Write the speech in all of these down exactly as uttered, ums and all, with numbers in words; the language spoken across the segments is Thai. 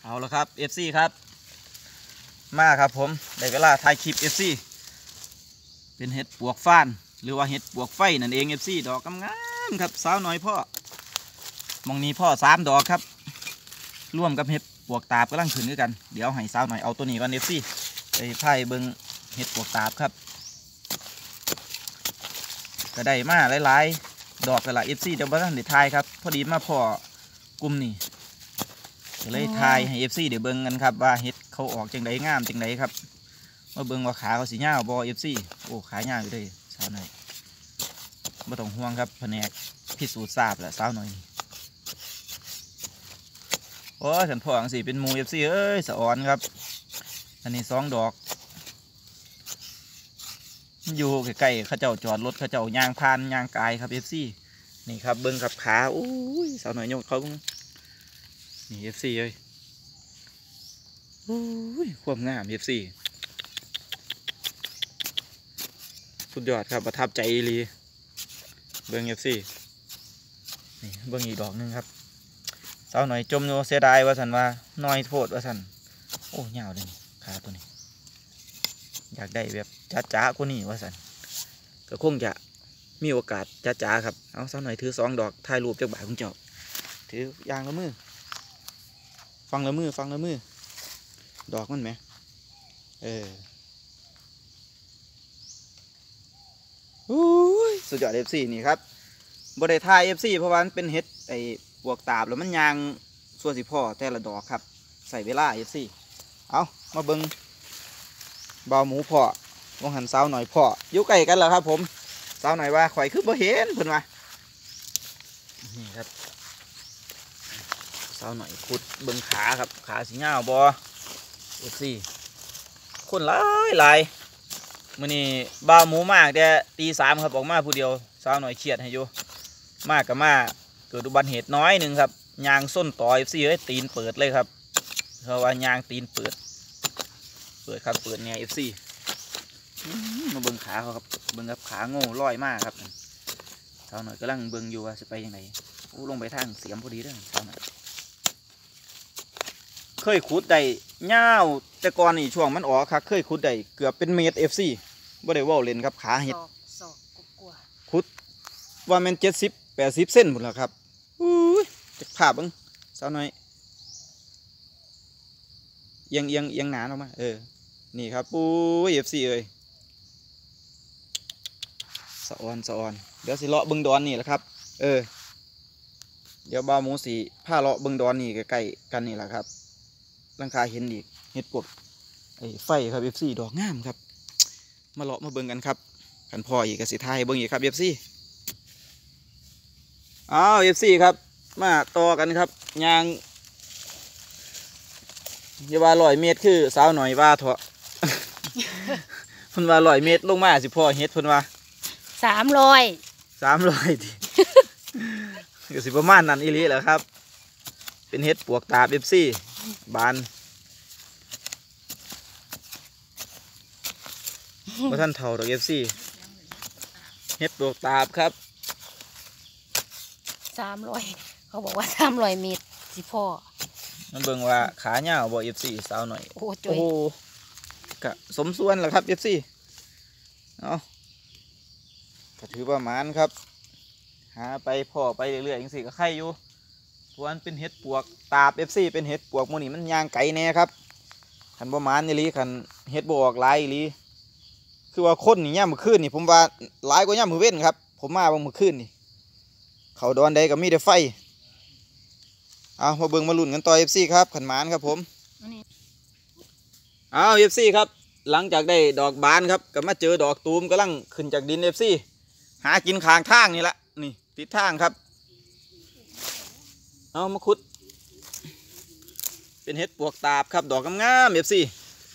เอาละครับ เอฟ ซี ครับมาครับผมได้เวลาถ่ายคลิป เอฟ ซี เป็นเห็ดปวกฟ้านหรือว่าเห็ดปวกไฟนั่นเอง เอฟ ซี ดอกงามๆครับสาวน้อยพ่อมองนี้พ่อสามดอกครับร่วมกับเห็ดปวกตาบกำลังขึ้นด้วยกันเดี๋ยวให้สาวหน่อยเอาตัวนี้ก่อน เอฟ ซี ไปไพ่เบิ้งเห็ดปวกตาบครับก็ได้มาหลายๆดอกกันละ เอฟ ซี เดี๋ยวมาท่านเดี๋ยวทายครับพอดีมาพ่อกลุ่มนี่เลยทายให้ เอฟ ซี เดี๋ยวเบิ้งกันครับว่าเห็ดเขาออกจังไดงามจังไดครับมาเบิ้งว่าขาเขาสีหน้าบอ เอฟ ซี โอ้ขาหน้าอยู่เลยสาวหน่อยไม่ต้องห่วงครับแผนกพิสูจน์ทราบแหละสาวหน่อยโอ้ฉันพ่ออังสีเป็นมู เอฟ ซี เอ้ยสะอ่อนครับอันนี้สองดอกอยู่ใกล้ๆข้าเจ้าจอดรถข้าเจ้ายางพานยางกายครับ เอฟ ซี นี่ครับเบิ้งกับขาโอ้ยสาวหน่อยยกเขานี่ เอฟ ซี เอ้ยโอ้ยความงาม เอฟ ซี สุดยอดครับประทับใจลีเบิ้ง เอฟ ซี นี่เบิ้งอีกดอกนึงครับสาวหน่อยจมโนเสียดายว่าสันว่าน้อยโทษว่าสันโอ้ยาวเลยขาตัวนี้อยากได้แบบจ้าจ้ากว่านี้ว่าสันก็คงจะมีโอกาสจ้าจ้าครับเอาสาวหน่อยถือสองดอกถ่ายรูปจากบ่ายคุณเจ้าถือยางละมือฟังละมือฟังละมือดอกมันไหมเออสุดยอด เอฟ ซี นี่ครับบริทาย เอฟ ซี เพราะว่ามันเป็นเห็ดไอ้ปวกตาบแล้วมันยางส่วนสิพ่อแต่ละดอกครับใส่เวลา เอฟ ซี เอามาเบิ้งเบาหมูพ่อวงหันสาวหน่อยพ่ออยู่ใกล้กันแล้วครับผมสาวหน่อยว่าข่อยคือบ่เห็นเพิ่นว่านี่ครับสาวหน่อยขุดเบิ้งขาครับขาสีเงาบอ เอฟ ซี คนหลายหลายมื่อนี้บ่าวหมูมากแต่ตีสามครับออกมาผู้เดียวสาวหน่อยเครียดให้อยู่มากกับมาเกิดอุบัติเหตุน้อยหนึ่งครับยางส้นต่อ เอฟ ซี เอ้ยตีนเปิดเลยครับเพราะว่ายางตีนเปิดเปิดครับเปิดเนี่ย เอฟ ซี มาเบิ้งขาเขาครับเบิ้งครับขาโง่ลอยมากครับสาวหน่อยกำลังเบิ้งอยู่ว่าจะไปยังไงอู้ลงไปทางเสียมพอดีเด้อสาวหน่อยเคยขุดได้เง่าแต่ก่อนนี่ช่วงมันออกครับเคยขุดได้เกือบเป็นเมตร เอฟ ซี บ่ได้ว่าวเล่นครับขาเห็ดขุดว่ามันเจ็ดสิบแปดสิบเส้นหมดแล้วครับอุ้ยจะภาพบ้างสาวน้อยเอียงเอียงเอียงหนาออกมาเออนี่ครับปุ้ย เอฟ ซี เอ้ยสะออนสะออนเดี๋ยวสิเลาะบึงดอนนี่แหละครับเออเดี๋ยวบ่าวหมูสีผ้าเลาะบึงดอนนี่ใกล้ๆกันนี่แหละครับร่างกายเห็นอีกเห็ดปวกไอ้ไฟครับ เอฟ ซี ดอกงามครับมาเลาะมาเบิ่งกันครับขันพออีกกสิทายเบิ่งอีกครับ เอฟ ซี อ้าว เอฟ ซี ครับมาต่อกันครับยางอย่าว่าร้อยเมตรคือสาวหน่อยว่าเถอะ เพิ่นว่าร้อยเมตรลงมาสิพ่อเฮ็ดเพิ่นว่าสามร้อยสามร้อยดิ ก็สิประมาณนั้นอีหลีแหละครับเป็นเฮ็ดปวกตาบ เอฟ ซี บานว่าท่านเท่าดอก เอฟ ซี เฮ็ดปวกตาบครับสามร้อยเขาบอกว่าสามร้อยเมตรสิพ่อมันเบิ่งว่าขาเหี่ยวบ่ เอฟ ซี สาวหน่อยโอ้โหก็สมส่วนแหละครับ เอฟ ซี เอาก็ถือประมาณครับหาไปพ่อไปเรื่อยๆอย่างสี่ก็ไข่อยู่ทวนเป็นเห็ดปวกตาบ เอฟ ซี เป็นเห็ดปวกโมนี่มันยางไก่แน่ครับขันประมาณนี่ลีขันเห็ดบวกลายลีคือว่าคนนี่ย่ามมือขึ้นนี่ผมว่าหลายกว่าย่ามมือเว้นครับผมมาบางมือขึ้นนี่เขาดอนใดก็มีแต่ไฟเอามาเบิ่งมาลุ่นกันต่อ เอฟ ซี ครับขันหมานครับผมเอา เอฟ ซี ครับหลังจากได้ดอกบานครับก็มาเจอดอกตูมกำลังขึ้นจากดิน เอฟ ซี หากินข้างทางนี่แหละนี่ติดทางครับเอามาขุดเป็นเห็ดปวกตาบครับดอกงามๆ เอฟ ซี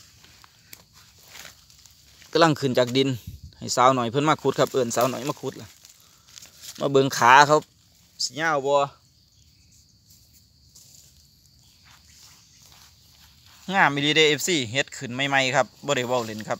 กำลังขึ้นจากดินให้สาวหน่อยเพิ่นมาขุดครับเอิญสาวหน่อยมาขุดล่ะมาเบิ่งขาเขาสีเงาบัวงามมีดีเด เอฟ ซี เฮ็ดขึ้นใหม่ๆครับบ่ได้เว้าเล่นครับ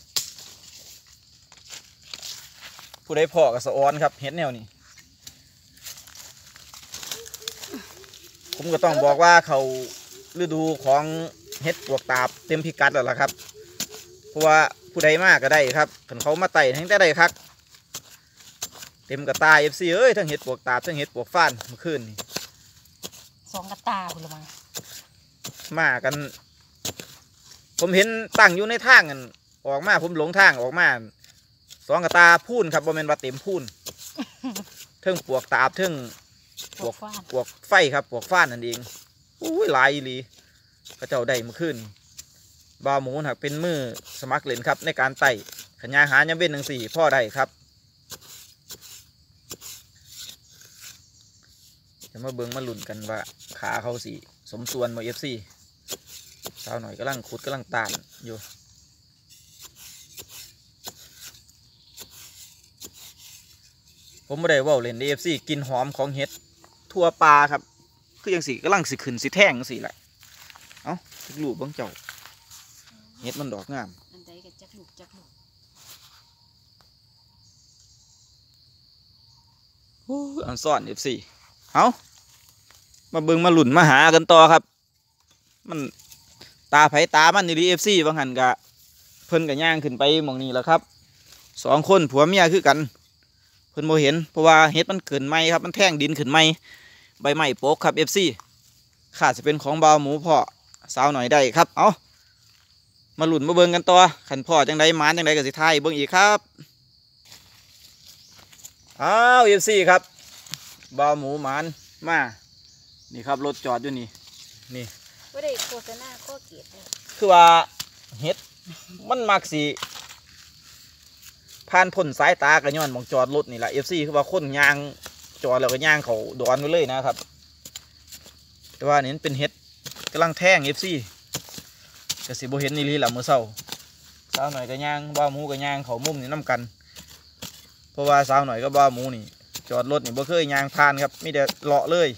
ผู้ใดพ่อกับสะออนครับเฮ็ดแนวนี้ผมก็ต้องบอกว่าเขาฤดูของเฮ็ดปวกตาบเต็มพิกัดแล้วล่ะครับเพราะว่าผู้ใดมากก็ได้ครับขันเขามาไต่ทั้งแต่ได้ครับเต็มกระตายเอฟซีเอ้ยทั้งเห็ดปวกตาบทั้งเห็ดปวกฟ้านเมื่อคืนนี่สองกระตาคุณละมั้งมากัน ผมเห็นตั้งอยู่ในทางกันออกมาผมหลงทางออกมาสองกระตาพูนครับบ่แม่นว่าเต็มพูนเทิงปวกตาบเทิงปวกปวกไฟครับปวกฟ้านนั่นเองอุ้ยหลายอีหลีพระเจ้าได้เมื่อคืนบาวหมูหักเป็นมือสมัครเล่นครับในการไต่ขยายหายังเป็นหนึ่งสี่พ่อได้ครับจะมาเบิ้งมาลุ้นกันว่าขาเขาสีสมส่วนมาเอฟซีสาวหน่อยกำลังขุดกำลังตานอยู่ผมไม่ได้ว่าเล่นเอฟซีกินหอมของเห็ดทั่วปลาครับคือยังสีกำลังสิขึ้นสิแท่งสิแหละเอ้าลูกบังเจ้าเห็ดมันดอกงามอันใดก็จักลูกจักลูกอันซ่อนเอฟซีเอามาเบิ่งมาหลุ่นมาหากันต่อครับมันตาไผตามันอยู่ดีเอฟซีบางหันกะเพิ่นกะย่างขึ้นไปหมองนี้แล้วครับสองคนผัวเมียคือกันเพิ่นโมเห็นเพราะว่าเห็ดมันขึ้นไม้ครับมันแท่งดินขึ้นไม้ใบไม้โป๊กครับเอฟซีขาดจะเป็นของบ่าวหมูพ่อสาวหน่อยได้ครับเอามาหลุ่นมาเบิ่งกันต่อขันพ่อจังไดมานจังไดกับสิไทยเบิ่งอีกครับอ้าวเอฟซีครับบ่าวหมูหมานมานี่ครับรถจอดอยู่นี่นี่ว่าได้โฆษณาข้อเกียรติเลยคือว่าเห็ดมันมักสีผ่านพ้นสายตากระย้อนมองจอดรถนี่แหละเอฟซีคือว่าคนยางจอดแล้วก็ย่างเขาดอนไปเลยนะครับแต่ว่านี่เป็นเห็ดกำลังแท่งเอฟซีกระสีโบเห็นนี่ลีหละมือเศร้าสาวหน่อยก็ย่างบ้าหมูก็ย่างเขามุมนี่น้ำกันเพราะว่าสาวหน่อยก็บ้าหมูนี่จอดรถนี่บ่เคยย่างผ่านครับมีแต่เลาะเลย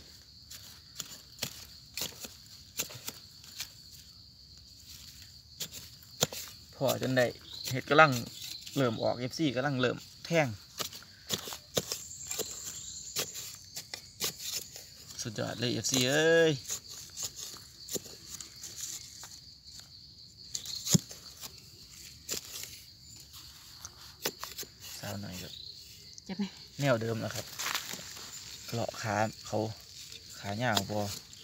พอจนได้เห็ดกำลังเริ่มออกเอฟซีกำลังเริ่มแท่งสุดยอดเลยเอฟซีเอ้ยสาวหน่อยก็จะไหมแนวเดิมนะครับเลาะขาเขาขาหน้าบอ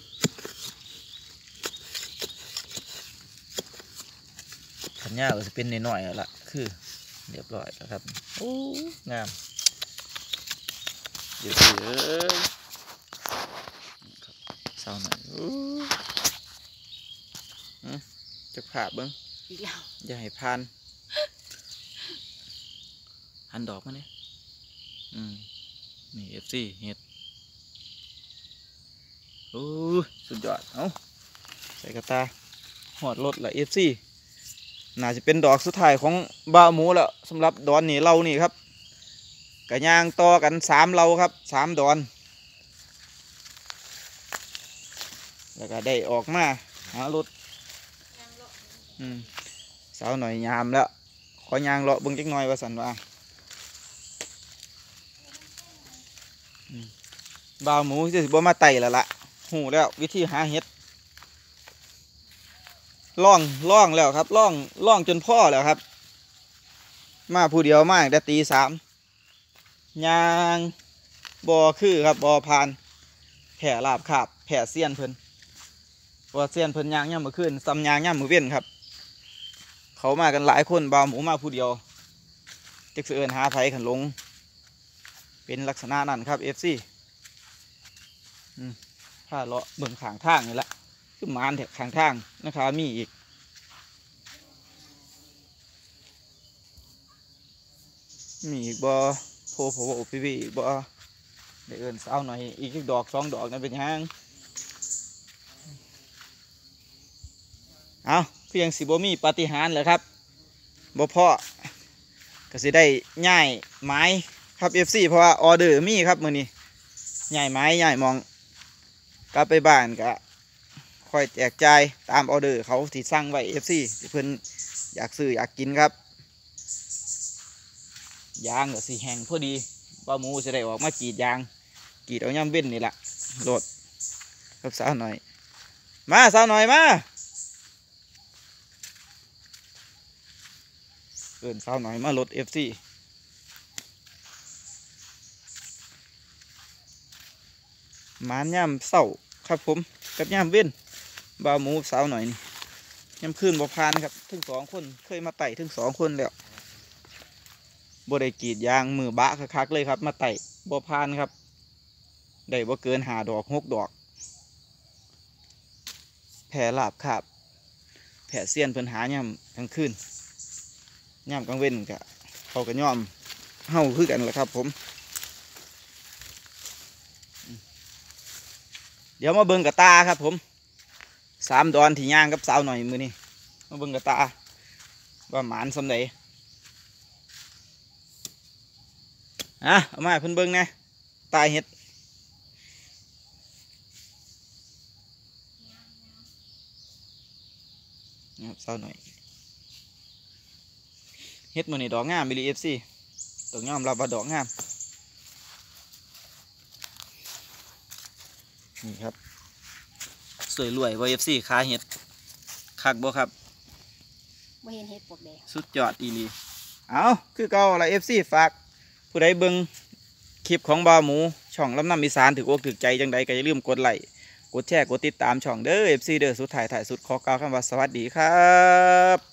ขันหน้าก็จะเป็นน้อยๆแล้วล่ะคือเรียบร้อยแล้วครับโอ้งามเดี๋ยวสิเอ้ยสาวหน่อยโอ้จะผ่าเบิ้งอีกแล้วอย่าให้พานหันดอกมาเนี่ยอืมนี่เอฟซีเห็ดโอ้สุดยอดเอาใส่กระตาหอดรถละเอฟซีน่าจะเป็นดอกสุดท้ายของบ่าวหมูแล้วสำหรับดอนนี่เรานี่ครับกระย่างต่อกันสามเราครับสามดอนแล้วก็ได้ออกมาหารถอืมสาวหน่อยยามแล้วขอยางเลาะเบิ่งจักหน่อยว่าสันว่าบ่าวหมูจะสิบ่มาไต่แล้วล่ะหูแล้ววิธีหาเห็ดล่องล่องแล้วครับล่องล่องจนพ่อแล้วครับมาผู้เดียวมากแต่ตีสามยางบอคือครับบอพานแผ่ลาบขาบแผ่เสี้ยนเพิ่นว่าเสี้ยนเพิ่นยางย่ำมือขึ้นซ้ำยางย่ำมือเว้นครับเขามากันหลายคนบ่าวหมูมาผู้เดียวจึกเสือนหาไผขันลงเป็นลักษณะนั้นครับเอฟซีถ้าเลาะเบิ่งขางทางนี่แหละคือมานแถกขางทางนะครับมีอีกมีอีกบ่โพโพโอพีวีอีกบ่เดี๋ยวเอินสาวหน่อยอีกดอกสองดอกนั่นเป็นยังเอาเพียงสิบ่มีปาฏิหาริย์เลยครับบ่พอก็สิได้ย่ายไม้ครับเอฟซีเพราะว่าออเดอร์มีครับมื้อนี้ย่ายไม้ย่ายมองกลับไปบ้านก็ค่อยแจกจ่ายตามออเดอร์เขาที่สั่งไว้เอฟซีที่เพิ่นอยากซื้ออยากกินครับยางก็สีแห้งพอดีบ่าวหมูจะได้ออกมากรีดยางกรีดเอาย่ำเว้นนี่แหละโหลดกับสาวหน่อยมาสาวหน่อยมาเอินสาวหน่อยมาลดเอฟซีหมานย่ำเศร้าครับผมกับย่ำเว้นบาวหมูสาวหน่อยนี่ย่ำขึ้นบ่พานครับถึงสองคนเคยมาไต่ถึงสองคนแล้วบ่ได้กรีดยางมือบะคักๆเลยครับมาไต่บ่พานครับได้บ่เกินหาดอกหกดอกแผ่ลาบขาบแผ่เสี้ยนเพิ่นหาย่ำกลางคืนย่ำกลางเว้นกะเขาก็ย่อมเฮาคือกันแหละครับผมเดี๋ยวมาเบิ่งกระตาครับผมสามดอนที่ย่างกับสาวหน่อยมือนี่มาเบิ่งกระตาว่าหมานสำไหนอ่ะเอามาเพิ่นเบิ่งนะตายเห็ดนะครับสาวหน่อยเห็ดมือนี่ดอกงามบิลีเอฟซีต้องยอมรับว่าดอกงามนี่ครับสวยรวยว่าเอฟซีขาเห็ดคักบ่ครับไม่เห็นเห็ดปวกแดงสุดยอดอีหลีเอาคือเก่าอะไรเอฟซีฝากผู้ใดเบิ่งคลิปของบ่าวหมูช่องลำน้ำอีสานถืออกถือใจจังใดก็อย่าลืมกดไลค์กดแชร์กดติดตามช่องเด้อเอฟซีเด้อสุดท้ายถ่ายสุดขอกล่าวคำว่าสวัสดีครับ